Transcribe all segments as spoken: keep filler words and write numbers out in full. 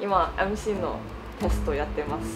今 エムシー のテストやってます。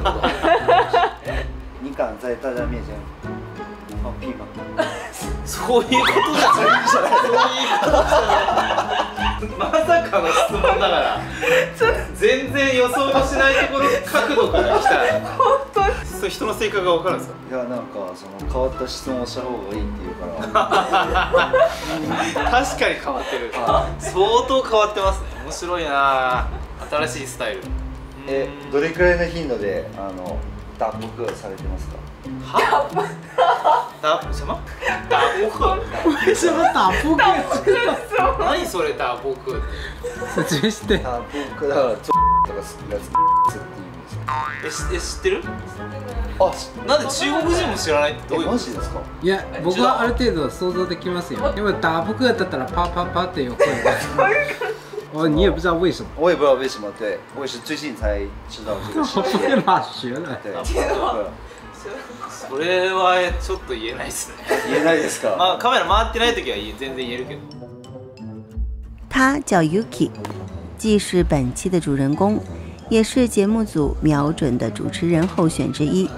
你敢在大家面前放屁吗？ そういうことじゃないじゃない。そういうことじゃない。まさかの質問だから。全然予想もしないところ角度から来た。 本当に。 そう人の性格がわかるんですか。 いやなんかその変わった質問をした方がいいって言うから。 確かに変わってる。相当変わってますね。面白いな。新しいスタイル。 え、どれくらいの頻度であの脱北されてますか？ は？打什么？打扑克？ 为什么打扑克？ 何それ打扑克？ 説明して。 脱北だからゾとかするやつって言うんですか？ え、知ってる？ あ、 なんで中国人も知らないってどういうこと？ マジですか？ いや、僕はある程度想像できますよ。でも打扑克だったらパパパっていう声が。哦，你也不知道为什么。 我也不知道为什么，对我也是最近才知道这个事情。 被马学了。 对， それはちょっと言えないですね。 言えないですか？ まあカメラ回ってない時は全然言えるけど。 他叫 Yuki， 既是本期的主人公，也是节目组瞄准的主持人候选之一。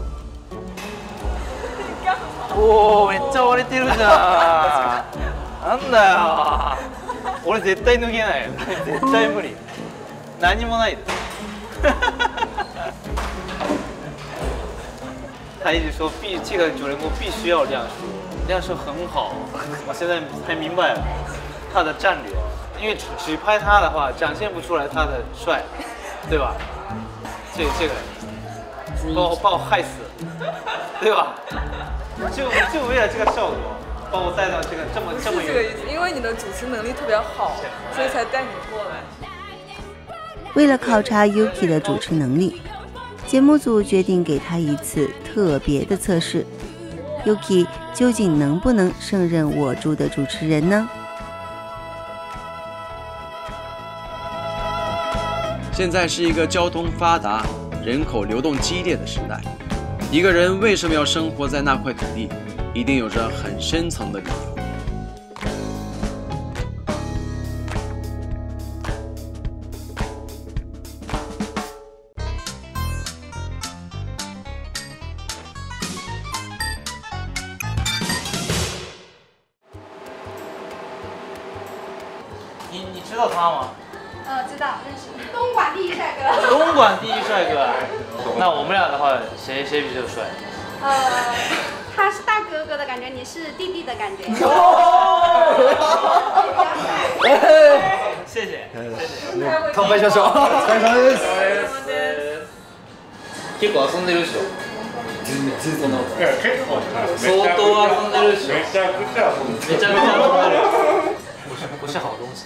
おお、めっちゃ割れてるじゃん。なんだよ。俺絶対脱げないよ。絶対無理。何もないです。他一直说必这个主人公必须要这样说，这样说很好。我现在才明白了他的战略，因为只只拍他的话，展现不出来他的帅，对吧？这这个把我把我害死，对吧？就就为了这个效果。把我带到这个这么这么远， 这个意思，因为你的主持能力特别好，所以才带你过来。 为了考察 Yuki 的主持能力，节目组决定给他一次特别的测试。Yuki 究竟能不能胜任我主的主持人呢？ 现在是一个交通发达、人口流动激烈的时代。一个人为什么要生活在那块土地？一定有着很深层的理由。 你你知道他吗？ 呃，知道，认识。东莞第一帅哥。 东莞第一帅哥。那我们俩的话，谁谁比较帅？ 呃，他是大哥哥的感觉，你是弟弟的感觉。 谢谢，谢谢。 乾杯しましょう。お疲れ様です。 結構遊んでるでしょ。 全然相当遊んでるでしょ。めちゃくちゃ遊んでる。めちゃくちゃ遊んでる。不是好东西。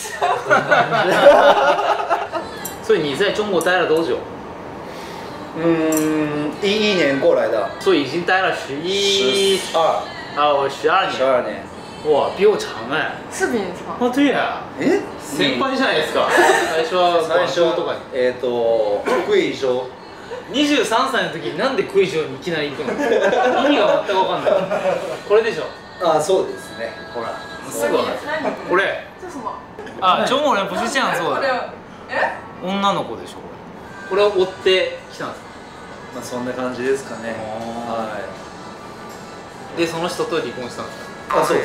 所以你在中国待了多久？ 嗯，一一年过来的， 所以已经待了十一二啊，我十二年。 十二年。 哇，比我长哎。 是比你长。 哦，对呀。 え？ 先輩じゃないですか。最初は最初とかに。 えっと贵州。 にじゅうさんさいの時になんで贵州にいきなり行くの？意味が全く分かんない。これでしょ。 あ、そうですね。 ほら。すぐ分かる。これ。 这是什么？ あ、中国人不是这样做的。 え？ 女の子でしょこれ。これを追ってきたんですか。 まあそんな感じですかね。はい。 でその人と離婚したんですか。 あ、そうです。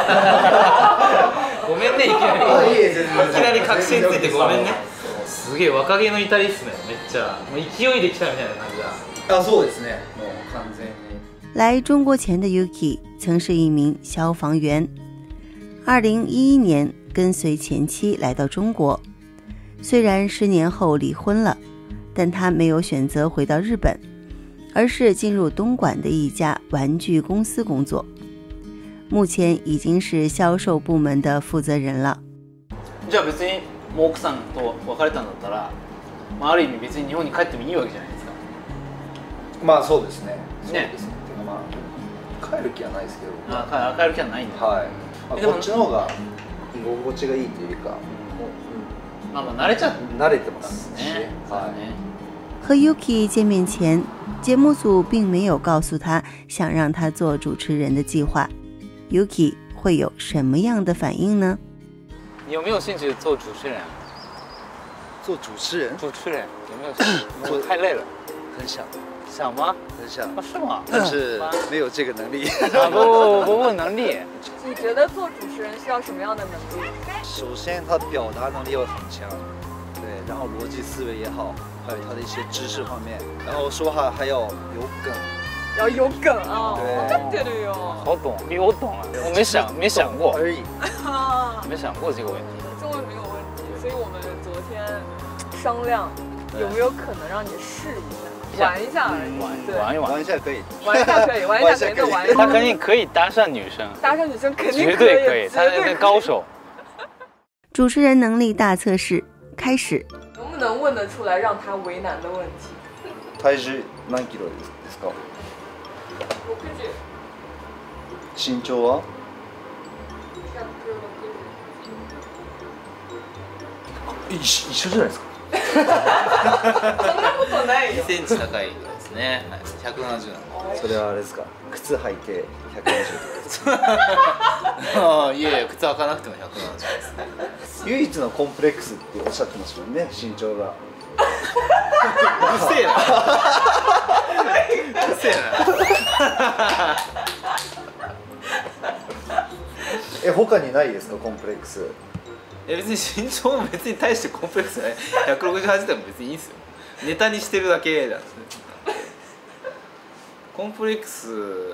ごめんねいきなり。 あ、いえ全然。 いきなり確信ついてごめんね。すげえ若気の至りっすね。めっちゃ。もう勢いで来たみたいな感じだ。 あ、そうですね。もう完全に。 来中国前的 Yuki 曾是一名消防员，二零一一年跟随前妻来到中国。虽然十年后离婚了，但他没有选择回到日本，而是进入东莞的一家玩具公司工作，目前已经是销售部门的负责人了。 じゃあ別にもう奥さんと別れたんだったら、まあ、ある意味別に日本に帰ってもいいわけじゃないですか。 まあそうですね。そうねですね。てかまあ帰る気はないですけど。 あ、帰る気はないんだ。 はい。まあ、こっちの方が居心地がいいというか、 まあまあ慣れちゃっ慣れてますし。 ね。 はい。 和 Yuki 见面前，节目组并没有告诉他想让他做主持人的计划。Yuki 会有什么样的反应呢？ 你有没有兴趣做主持人？ 做主持人， 主持人有没有想？我太累了， 很想， 想吗？ 很想， 啊，是吗？ 但是没有这个能力。 啊，不不不不能力。 你觉得做主持人需要什么样的能力？ 首先，他表达能力要很强，对，然后逻辑思维也好，还有他的一些知识方面，然后说话还要有梗。 要有梗啊！ 对对哟。 好懂，比我懂啊！我没想没想过而已， 没想过这个问题。 中文没有问题，所以我们昨天商量有没有可能让你试一下，玩一下而已， 玩玩一玩， 玩一下可以， 玩一下可以，玩一下可以，那玩一下。 他肯定可以搭讪女生， 搭讪女生肯定绝对可以，他是那高手。 主持人能力大测试开始。 能不能问得出来让他为难的问题？ 体重何キロですか？ 六十。 身長は？一緒一緒じゃないですか。 そんなことないよ。 にセンチ高いですね。ひゃくななじゅうなの。 それはあれですか？靴履いてひゃくななじゅうですか？ ああ、いやいや、靴履かなくてもひゃくななじゅうですね。 唯一のコンプレックスっておっしゃってますもんね、身長が。 うるせえな。うるせえな。 え、他にないですか、コンプレックス？ いや別に身長も別に対してコンプレックスない。ひゃくろくじゅうはちでも別にいいんですよ。ネタにしてるだけなんですね。コンプレックス、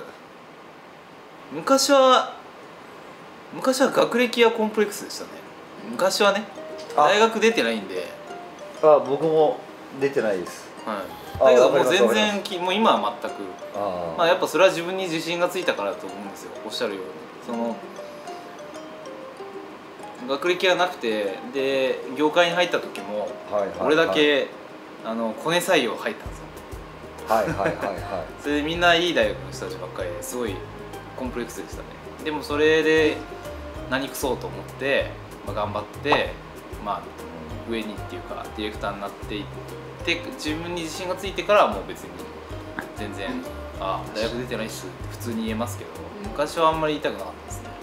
昔は昔は学歴はコンプレックスでしたね。昔はね、大学出てないんで。 あ、僕も出てないです。 はい。だけどもう全然きもう今は全く。 あまあやっぱそれは自分に自信がついたからだと思うんですよ。おっしゃるように、その学歴がなくて、で業界に入った時も、 はいはいはい、 俺だけあのコネ採用入ったんですよ。 はいはいはいはい。 それでみんないい大学の人たちばっかりですごいコンプレックスでしたね。でもそれで何くそうと思って、まあ、頑張って、まあ、上にっていうかディレクターになっていって自分に自信がついてからはもう別に全然あ大学出てないし普通に言えますけど、昔はあんまり言いたくなかったですね。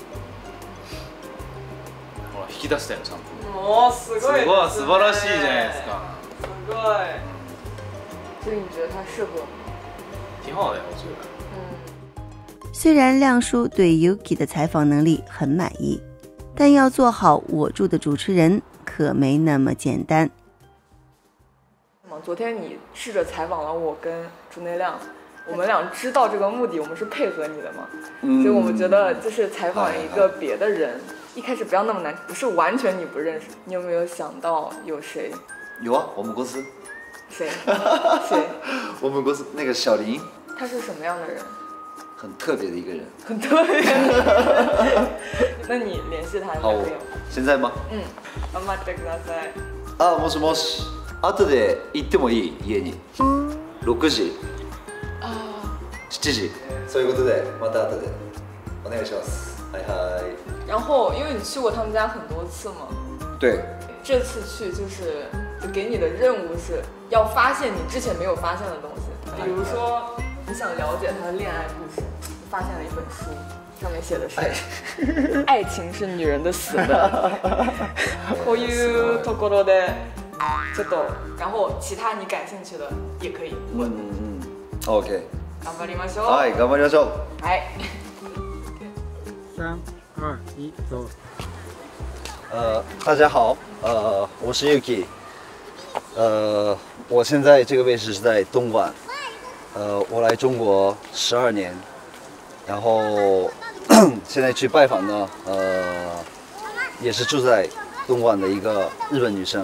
ほら引き出したよちゃんと。 もうすごいですね。 すごい素晴らしいじゃないですか。 すごい。所以你觉得他适合？ 挺好的，我觉得。 嗯。虽然亮叔对 Yuki 的采访能力很满意，但要做好我住的主持人可没那么简单。 昨天你试着采访了我跟朱内亮，我们俩知道这个目的，我们是配合你的嘛，嗯、所以我们觉得就是采访一个别的人，一开始不要那么难，不是完全你不认识。你有没有想到有谁？ 有啊，我们公司。 谁？谁？ 我们公司那个小林。 他是什么样的人？ 很特别的一个人。 很特别的。那你联系他男朋友？ 现在吗？ 嗯。頑張ってください。 あ、もしもし。後で行ってもいい？家に。六時。 啊。 七時。そういうことでまた後でお願いします。はいはい。 然后，因为你去过他们家很多次嘛。 对。 这次去就是就给你的任务是要发现你之前没有发现的东西，比如说你想了解他的恋爱故事，发现了一本书，上面写的是爱情是女人的死的。こういうところでちょっと，然后其他你感兴趣的也可以问。 嗯嗯 ，OK。 頑張りましょう。 はい、頑張りましょう。 はい。 三二一，走。 呃，大家好，呃，我是 Yuki， 呃，我现在这个位置是在东莞，呃，我来中国十二年，然后现在去拜访呢，呃，也是住在东莞的一个日本女生，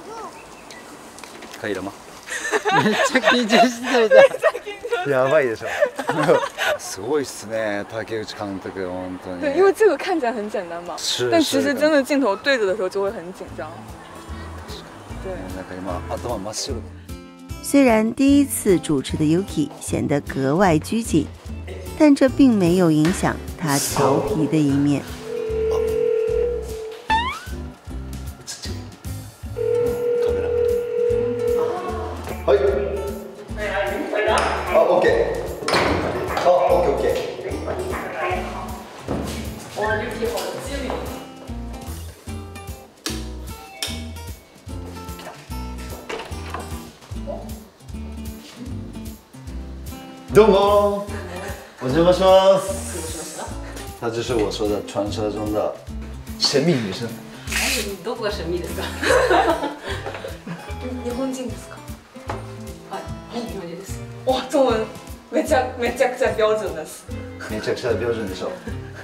可以了吗？ めっちゃ緊張してるじゃん。 やばいでしょ。すごいっすね、竹内監督本当に。 对，因为这个看起来很简单嘛，但其实真的镜头对着的时候就会很紧张。对。 なんか今頭真っ白。 虽然第一次主持的 Yuki 显得格外拘谨，但这并没有影响他调皮的一面。 はい。あ、オッケー。あ、オッケーオッケー。 哇 ，Yuki 好机灵。 どうも，我邪魔します。她就是我说的传说中的神秘女生。 どこが神秘ですか？ 日本人ですか？ はい、日本人です。 哇，中文めちゃめちゃくちゃ標準です。 めちゃくちゃ標準でしょ。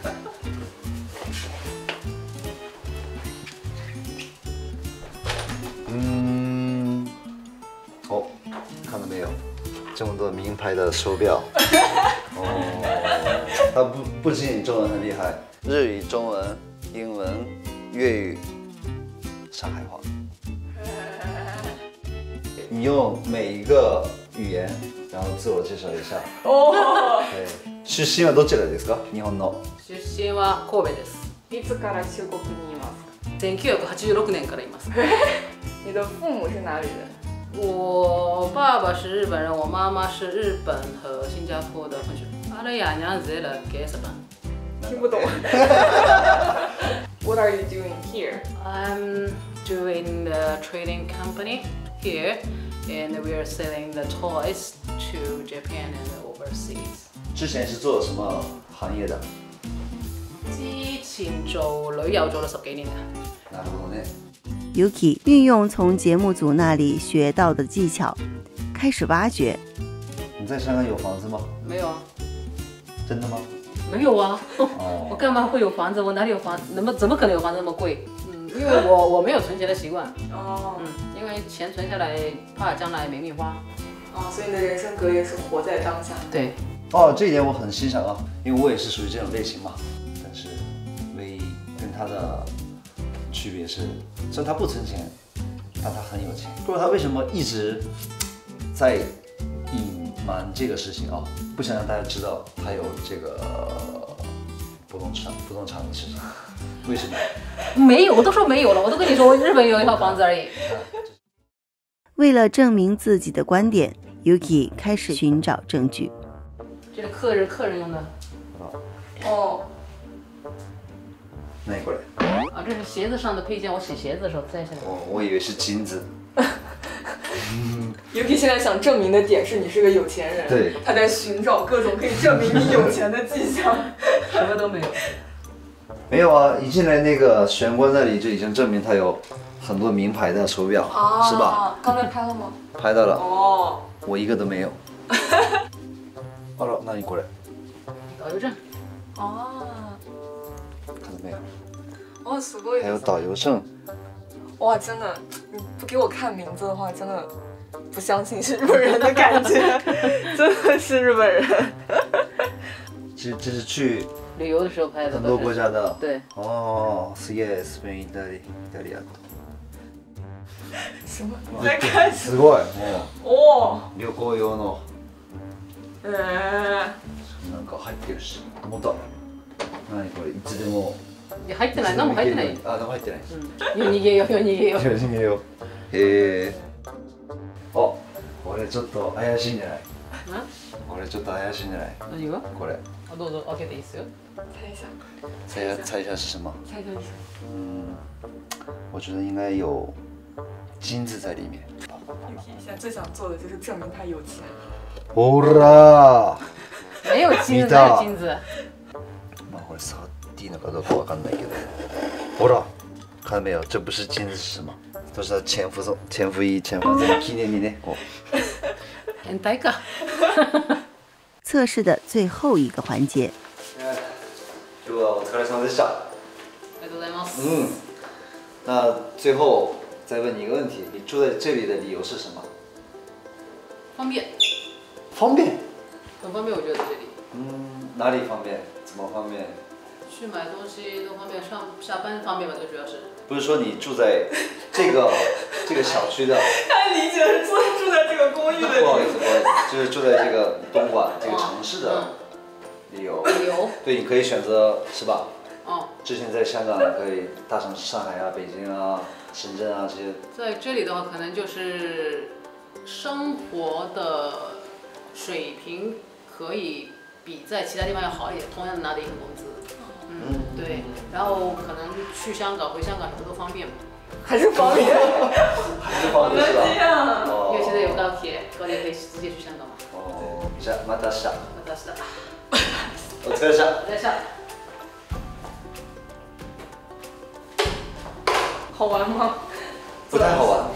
嗯，哦，看到没有，这么多名牌的手表。哦，他不不仅中文很厉害，日语、中文、英文、粤语、上海话。你用每一个语言，然后自我介绍一下。 哦。 对，出身はどちらですか？日本の。 出身は神戸です。 いつから中国にいますか？ せんきゅうひゃくはちじゅうろくねんからいます。 你的父母是哪里人？ 我爸爸是日本人，我妈妈是日本和新加坡的混血。阿拉爷娘是来给日本。 听不懂。What are you doing here? I'm doing the trading company here, and we are selling the toys to Japan and overseas. 之前是做什么行业的？ 之前做旅遊做咗十幾年㗎。 なるほどね。 Yuki 运用从节目组那里学到的技巧，开始挖掘。 你在香港有房子吗？ 没有啊。 真的吗？ 没有啊。 哦。 我干嘛会有房子？我哪里有房？怎么怎么可能有房子那么贵？嗯，因为我我没有存钱的习惯。 哦。 嗯，因为钱存下来怕将来没命花。 哦，所以你的人生格言是活在当下。 对。 哦，这一点我很欣赏啊，因为我也是属于这种类型嘛。但是唯一跟他的区别是，虽然他不存钱，但他很有钱。不知道他为什么一直在隐瞒这个事情啊，不想让大家知道他有这个不动产不动产的事情。为什么？ 没有，我都说没有了，我都跟你说，我日本有一套房子而已。 为了证明自己的观点 ，Yuki 开始寻找证据。 这个客人客人用的。 哦。 那过来。 啊，这是鞋子上的配件，我洗鞋子的时候摘下来。 哦，我以为是金子。 Yuki 现在想证明的点是你是个有钱人， 对， 他在寻找各种可以证明你有钱的迹象。 什么都没有。 没有啊，一进来那个玄关那里就已经证明他有很多名牌的手表， 啊、 是吧？ 刚才拍了吗？ 拍到了。 哦。 我一个都没有。好了，那你过来。 导游证。 哦。 看到没有？ 哦，すごい。 还有导游证。 哇，真的，你不给我看名字的话，真的不相信是日本人的感觉，真的是日本人。 这这是去旅游的时候拍的， 很多国家的。 对。 哦，すげえ、スペイン、イタリ、イタリア。 什么？你在看什么？ すごい、もう。 哦。 旅行用の。 えー。 なんか入ってるし。思った。何これ、いつでも。 いや入ってない、何も入ってない。 あ、何も入ってない。 夜逃げよ、夜逃げよ。 夜逃げよ。へえ。あ、俺ちょっと怪しいんじゃない？俺ちょっと怪しいんじゃない？ 何が？ これ。 あ、どうぞ開けていいですよ。 猜一下。 猜一下，猜一下是什么？ 猜一下。 嗯，我觉得应该有金子在里面。 Yuki 现在最想做的就是证明他有钱。 ほら。 没有金子，哪有金子？ まあこれ触っていいのかどうかわかんないけど。ほら。看到没有？这不是金子是什么？都是他前夫送、前夫一、前夫在纪念你呢。哦。 変態か。 测试的最后一个环节。 今日はお疲れ様でした。 ありがとうございます。 嗯。那最后再问你一个问题：你住在这里的理由是什么？ 方便。 方便。 很方便，我觉得在这里。 嗯，哪里方便？怎么方便？ 去买东西都方便，上下班方便吧，最主要是。 不是说你住在这个这个小区的。 他理解是住住在这个公寓的。 不好意思，不好意思，就是住在这个东莞这个城市的理由。 理由。 对，你可以选择是吧？ 哦。 之前在香港可以大城市上海啊、北京啊、深圳啊这些。 在这里的话，可能就是生活的水平可以比在其他地方要好一点，同样拿的一份工资。嗯，对。然后可能去香港、回香港什么都方便嘛。 还是方便。 还是方便是吧？ 哦。 因为现在有高铁，高铁可以直接去香港嘛。 哦。 じゃあまた明日。 また明日。 お疲れでした。 お疲れ様でした。 好玩吗？ 不太好玩。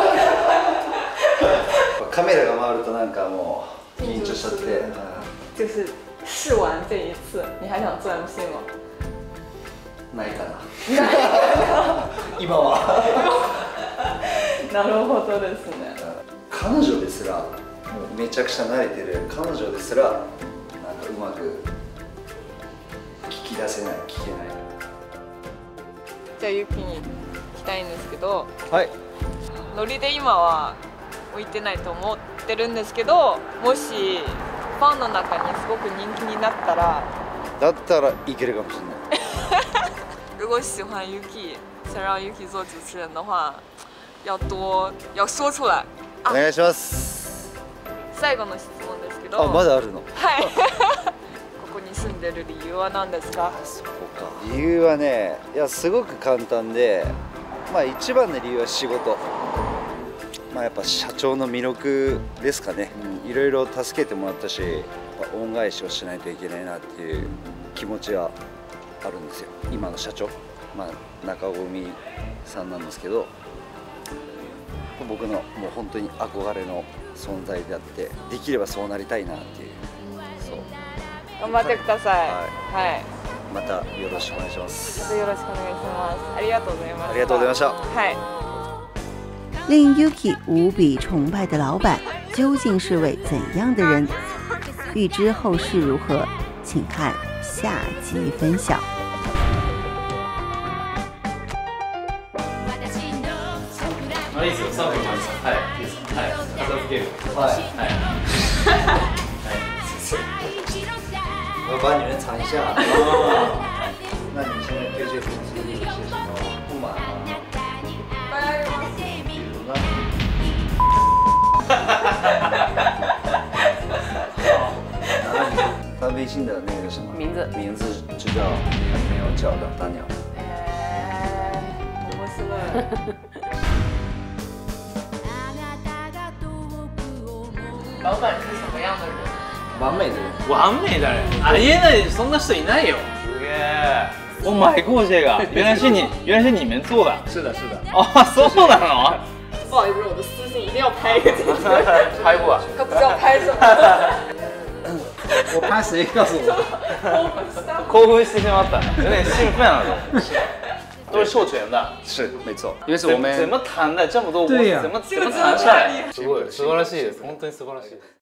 カメラが回るとなんかもう緊張しちゃって。 就是试完这一次，你还想做 M C 吗？ ないかな。今は。 なるほどですね。 彼女ですら、もうめちゃくちゃ慣れてる彼女ですら、なんかうまく聞き出せない、聞けない。 じゃあユキに聞きたいんですけど、 はい。 ノリで今は向いてないと思ってるんですけど、もしファンの中にすごく人気になったら， だったらいけるかもしれない。 如果喜欢 Yuki， 想让 Yuki 做主持人的话，要多要说出来。 お願いします。 最後の質問ですけど。 あ、まだあるの。 はい。ここに住んでる理由は何ですか？ そこか。理由はね、いやすごく簡単で、まあ一番の理由は仕事。まあやっぱ社長の魅力ですかね。いろいろ助けてもらったし、恩返しをしないといけないなっていう気持ちはあるんですよ。今の社長、まあ中込さんなんですけど、僕のもう本当に憧れの存在であって、できればそうなりたいなっていう。そう。 頑張ってください。はい。はい、 またよろしくお願いします。 よろしくお願いします。ありがとうございました。 ありがとうございました。 はい。 令 Yuki 无比崇拜的老板究竟是位怎样的人？欲知后事如何，请看下集分晓。 あ、いいですよ。三分もあります。はい、いいです。はい、片付ける。はい。はい。 我把你们藏一下。那你现在对这公司有一些什么不满吗？比如呢？他微信的那个什么名字？ 名字就叫还没有叫的大鸟。 哎，面白い。老板是什么样的人？ 完美的人。 完美的人？ありえない。そんな人いないよ。すげえ。我买过这个，原来是你，原来是你们做的。 是的，是的。 哦，そうなの？ 不好意思，我的私信一定要拍一个镜头。 拍过。 他不知道拍什么。 我拍谁？告诉我。 興奮してしまった。有点兴奋了都。都是授权的。 是，没错。因为是我们怎么弹的这么多？ 对呀。 怎么怎么弹出来？すごい、素晴らしいです。本当に素晴らしいです。